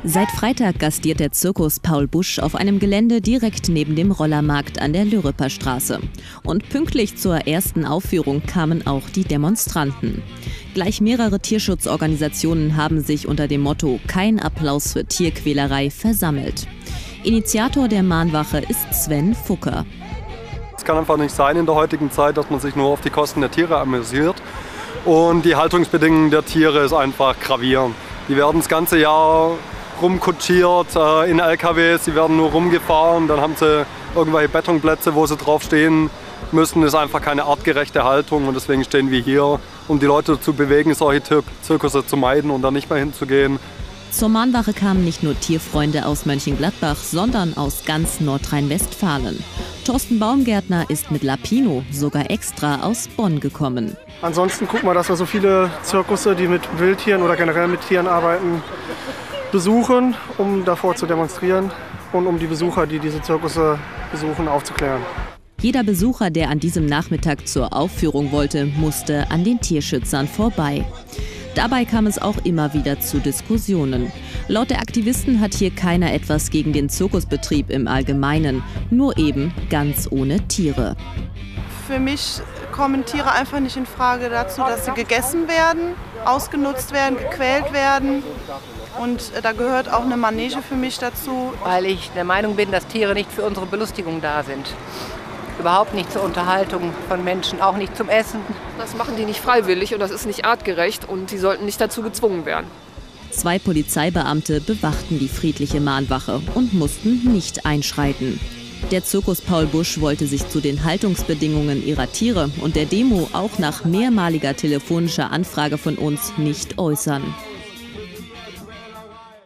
Seit Freitag gastiert der Zirkus Paul Busch auf einem Gelände direkt neben dem Rollermarkt an der Lürreper Straße. Und pünktlich zur ersten Aufführung kamen auch die Demonstranten. Gleich mehrere Tierschutzorganisationen haben sich unter dem Motto »Kein Applaus für Tierquälerei« versammelt. Initiator der Mahnwache ist Sven Fucker. Es kann einfach nicht sein in der heutigen Zeit, dass man sich nur auf die Kosten der Tiere amüsiert. Und die Haltungsbedingungen der Tiere ist einfach gravierend. Die werden das ganze Jahr rumkutschiert in LKWs, die werden nur rumgefahren, dann haben sie irgendwelche Betonplätze, wo sie drauf stehen müssen. Das ist einfach keine artgerechte Haltung und deswegen stehen wir hier, um die Leute dazu bewegen, solche Zirkusse zu meiden und da nicht mehr hinzugehen. Zur Mahnwache kamen nicht nur Tierfreunde aus Mönchengladbach, sondern aus ganz Nordrhein-Westfalen. Thorsten Baumgärtner ist mit Lapino sogar extra aus Bonn gekommen. Ansonsten gucken wir, dass wir so viele Zirkusse, die mit Wildtieren oder generell mit Tieren arbeiten, besuchen, um davor zu demonstrieren und um die Besucher, die diese Zirkusse besuchen, aufzuklären. Jeder Besucher, der an diesem Nachmittag zur Aufführung wollte, musste an den Tierschützern vorbei. Dabei kam es auch immer wieder zu Diskussionen. Laut der Aktivisten hat hier keiner etwas gegen den Zirkusbetrieb im Allgemeinen, nur eben ganz ohne Tiere. Für mich kommen Tiere einfach nicht in Frage dazu, dass sie gegessen werden, ausgenutzt werden, gequält werden. Und da gehört auch eine Manege für mich dazu. Weil ich der Meinung bin, dass Tiere nicht für unsere Belustigung da sind. Überhaupt nicht zur Unterhaltung von Menschen, auch nicht zum Essen. Das machen die nicht freiwillig und das ist nicht artgerecht und die sollten nicht dazu gezwungen werden. 2 Polizeibeamte bewachten die friedliche Mahnwache und mussten nicht einschreiten. Der Zirkus Paul Busch wollte sich zu den Haltungsbedingungen ihrer Tiere und der Demo auch nach mehrmaliger telefonischer Anfrage von uns nicht äußern.